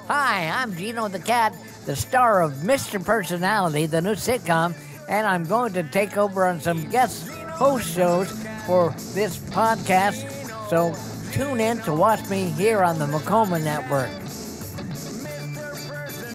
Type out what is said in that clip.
Hi, I'm GEENO the Cat, the star of Mr. Personality, the new sitcom, and I'm going to take over on some guest host shows for this podcast. So tune in to watch me here on the mccourt Network.